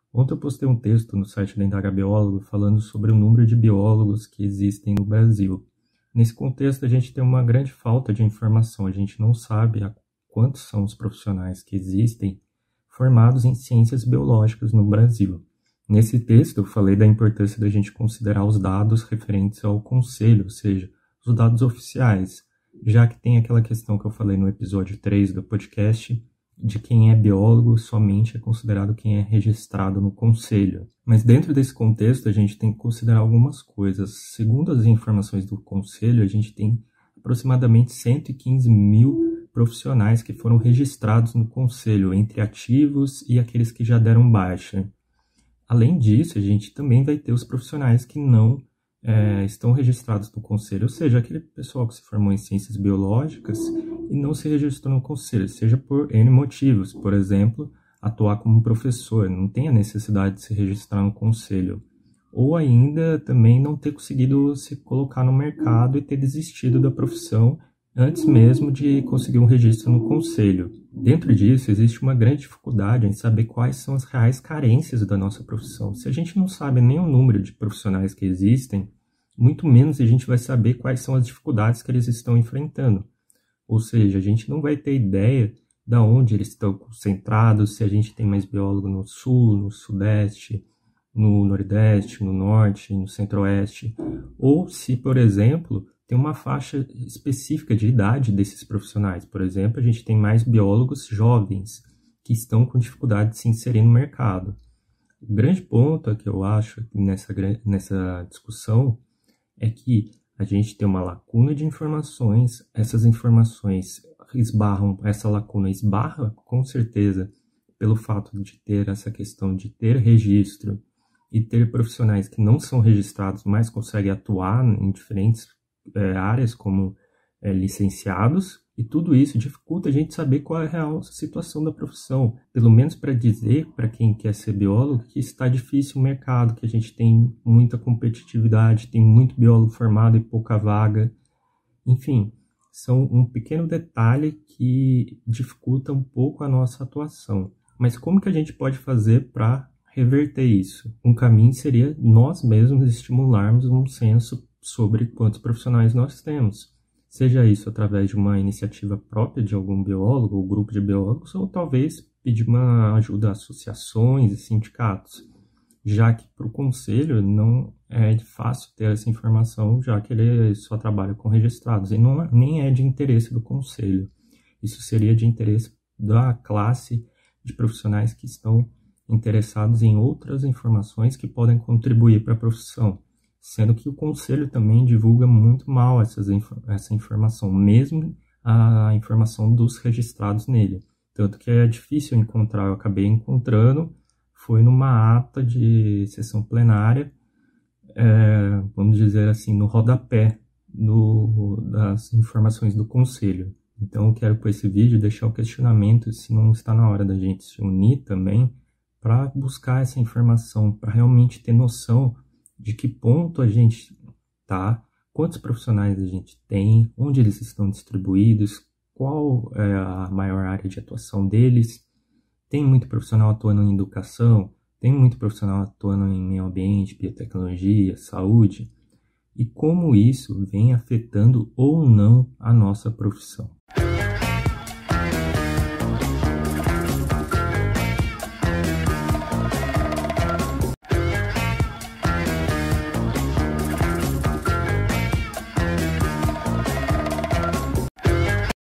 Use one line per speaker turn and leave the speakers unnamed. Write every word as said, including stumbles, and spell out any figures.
Ontem eu postei um texto no site da Indaga Biólogo falando sobre o número de biólogos que existem no Brasil. Nesse contexto, a gente tem uma grande falta de informação. A gente não sabe a quantos são os profissionais que existem formados em ciências biológicas no Brasil. Nesse texto, eu falei da importância da gente considerar os dados referentes ao conselho, ou seja, os dados oficiais, já que tem aquela questão que eu falei no episódio três do podcast, de quem é biólogo somente é considerado quem é registrado no conselho. Mas dentro desse contexto, a gente tem que considerar algumas coisas. Segundo as informações do conselho, a gente tem aproximadamente cento e quinze mil profissionais que foram registrados no conselho, entre ativos e aqueles que já deram baixa. Além disso, a gente também vai ter os profissionais que não é, estão registrados no conselho, ou seja, aquele pessoal que se formou em ciências biológicas e não se registrou no conselho, seja por N motivos, por exemplo, atuar como professor, não tem a necessidade de se registrar no conselho, ou ainda também não ter conseguido se colocar no mercado e ter desistido da profissão antes mesmo de conseguir um registro no conselho. Dentro disso, existe uma grande dificuldade em saber quais são as reais carências da nossa profissão. Se a gente não sabe nem o número de profissionais que existem, muito menos a gente vai saber quais são as dificuldades que eles estão enfrentando. Ou seja, a gente não vai ter ideia de onde eles estão concentrados, se a gente tem mais biólogo no sul, no sudeste, no nordeste, no norte, no centro-oeste, ou se, por exemplo, tem uma faixa específica de idade desses profissionais. Por exemplo, a gente tem mais biólogos jovens que estão com dificuldade de se inserir no mercado. O grande ponto que eu acho nessa, nessa discussão é que a gente tem uma lacuna de informações, essas informações esbarram, essa lacuna esbarra com certeza pelo fato de ter essa questão de ter registro e ter profissionais que não são registrados, mas conseguem atuar em diferentes é, áreas como é, licenciados, e tudo isso dificulta a gente saber qual é a real situação da profissão, pelo menos para dizer para quem quer ser biólogo que está difícil o mercado, que a gente tem muita competitividade, tem muito biólogo formado e pouca vaga. Enfim, são um pequeno detalhe que dificulta um pouco a nossa atuação. Mas como que a gente pode fazer para reverter isso? Um caminho seria nós mesmos estimularmos um senso sobre quantos profissionais nós temos. Seja isso através de uma iniciativa própria de algum biólogo ou grupo de biólogos, ou talvez pedir uma ajuda a associações e sindicatos, já que para o conselho não é fácil ter essa informação, já que ele só trabalha com registrados, e não, nem é de interesse do conselho. Isso seria de interesse da classe de profissionais que estão interessados em outras informações que podem contribuir para a profissão, sendo que o conselho também divulga muito mal essas, essa informação, mesmo a informação dos registrados nele. Tanto que é difícil encontrar, eu acabei encontrando, foi numa ata de sessão plenária, é, vamos dizer assim, no rodapé no, das informações do conselho. Então eu quero com esse vídeo deixar o questionamento se não está na hora da gente se unir também para buscar essa informação, para realmente ter noção de que ponto a gente está, quantos profissionais a gente tem, onde eles estão distribuídos, qual é a maior área de atuação deles. Tem muito profissional atuando em educação, tem muito profissional atuando em meio ambiente, biotecnologia, saúde, e como isso vem afetando ou não a nossa profissão.